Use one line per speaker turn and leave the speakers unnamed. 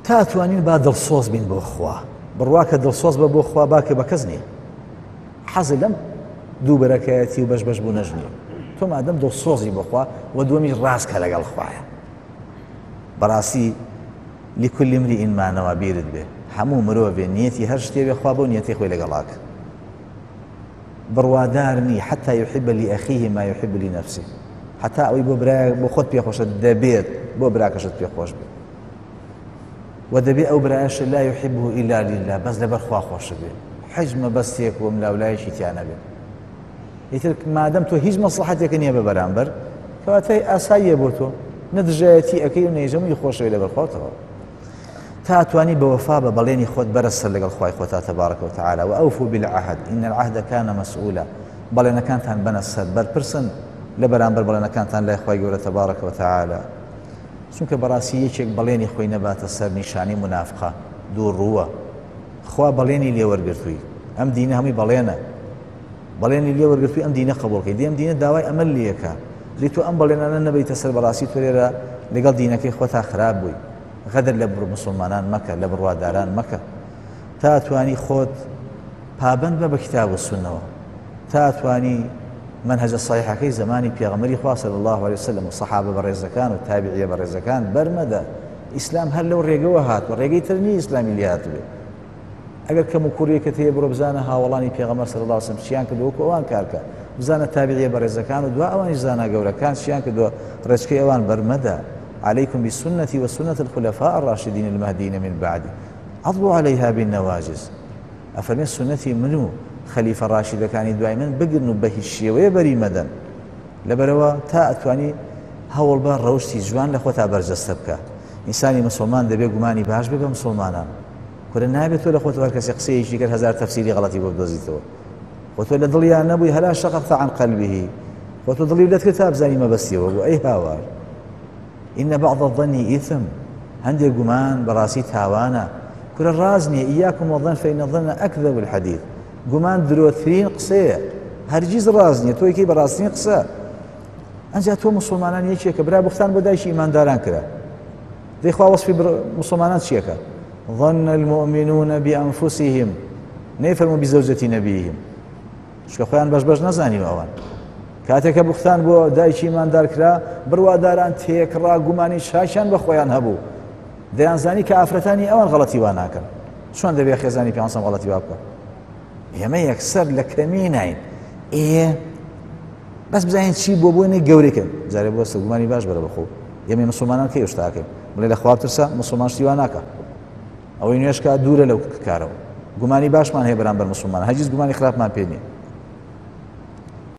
تا توانین با دڵسۆز بین بۆ خوا بڕواکە دڵسۆز بە بۆ خوا باکە بە کەس نییە حەزی لەم دووبەرەکەیەتی و بەش بوو نەژنی تۆ مادەم دڵسۆزی بخوا و دووەمی ڕاستکە لەگەڵ خوایە بەڕاستی لكل امرئ ما نوى بیرت بێ هەموو مرۆڤێ نیەتی هەر شتێ بێ خوا بۆ نیەتی خۆی لەگەڵاکە بڕوادار نی حتى يحب لأخيه ما يحب لنفسه حتى ئەوەی بۆ برایە بۆ خۆت پێخۆشە دەبێت بۆ براکەشت پێخۆش بێت و دەبێت ئەو برایەش لا يحبه إلا لله بەس لەبەر خوا خۆش بێت حەج مەبەستێک و ملاولایەکی تیانە بێت ئیتر مادەم تۆ هیچ مەسلحەتێکە نییە بە بەرامبەر کەواتای ئاساییە بۆ تۆ نەدژایەتی ئەەکەی و نەیژەمووی خۆشەوی لەبەر خۆتەوە تا توانی بوفاء ببليني خود برس لقى الخواي خوتا تبارك وتعالى وأوفوا بالعهد إن العهد كان مسؤولا بلينا كانت عن بنا السد بل برسن لبران بلينا كانت عن لا إخوي يقول تبارك وتعالى سنك براسي يشك بليني خوي نبات السر نشاني منافقة دور روى خوا بليني اللي ورقرتوي أم دينه همي بليني اللي ورقرتوي أم دينه قبول كي أم دينه داواي أمل ليك ليتو أم بلينا النبي تسر براسي توليرا لقال دينك إخوتها خراب بوي غدر لبر مسلمانان مكة لبر واداران مكة تا تواني خود پابند بە كتاب والسنة تا تواني منهج الصحيحة كي زماني بيغمري خواه صلى الله عليه وسلم والصحابة برزكان والتابعية برزكان برمدا إسلام هل لو ريقوا هات والريقي ترني إسلامي اللي هات بي أقل كمكورية كتير بربزانها والله بيغمر صلى الله عليه وسلم شيان كدوك وان كاركا بزانة التابعية برزكان ودواء أوان زانا قولا كان شيان كدو رزكي أوان برمدا عليكم بالسنة وسنة الخلفاء الراشدين المهديين من بعدي عضوا عليها بالنواجز أفرمي سنتي منو خليفة راشدة كان دائما بقرنوا به الشيء ويبري مدن لبروا تا أتواني هول بار روشتي جوان لأخوتها برجستبك إنساني مسلمان دبي قماني باش ببقى مسلمانا كل نابت ولا أخوته هركس يقصي يشيك هزار تفسيري غلطي ببدزيته أخوته لضليا نبوي هلا شققت عن قلبه أخوته ضلي ولد كتاب زاني ما بس يوه أي هاوار إن بعض الظن إثم عندي قمان براسي تاوانا كل الرازني إياكم والظن فإن الظن أكذب الحديث قمان دروثرين قصية هرجيز رازني توي كي براسني قصة أنجا تو مسلمانان يشيك برا بختان بدايش إيمان داران كرا ذي خوا وصفي مسلمانان شيكا ظن المؤمنون بأنفسهم نيفرموا بزوجة نبيهم شكا خوان باش نزاني وأوان کاتێکە بوختان بۆ دایکی ماندار کرا بڕواداران تێکڕا گومانی شاشان بە خۆیان هەبوو دەیانزانی کە ئافرەتانی ئەوان غەڵەتی وا ناکەن چۆن دەبێت خێزانی پێغەمبەر غەڵەتی وا بکەن ئێمە یەکسەر لە کەمی ناین بەس بزانین چی بۆ بوونی گەورەکەن جارێ بۆستە گومانی باش بەرە بەخۆ ئێمە مسلمانان کەی شتاکەین بڵێ لە خوا بترسە مسلمان شتی وا ناکە ئەوەی نوێشکە دوورە لەو کارەوە گومانی باشمان هەیە بەرامبەر مسلمانان هەرگیز گومانی خراپمان پێ نییە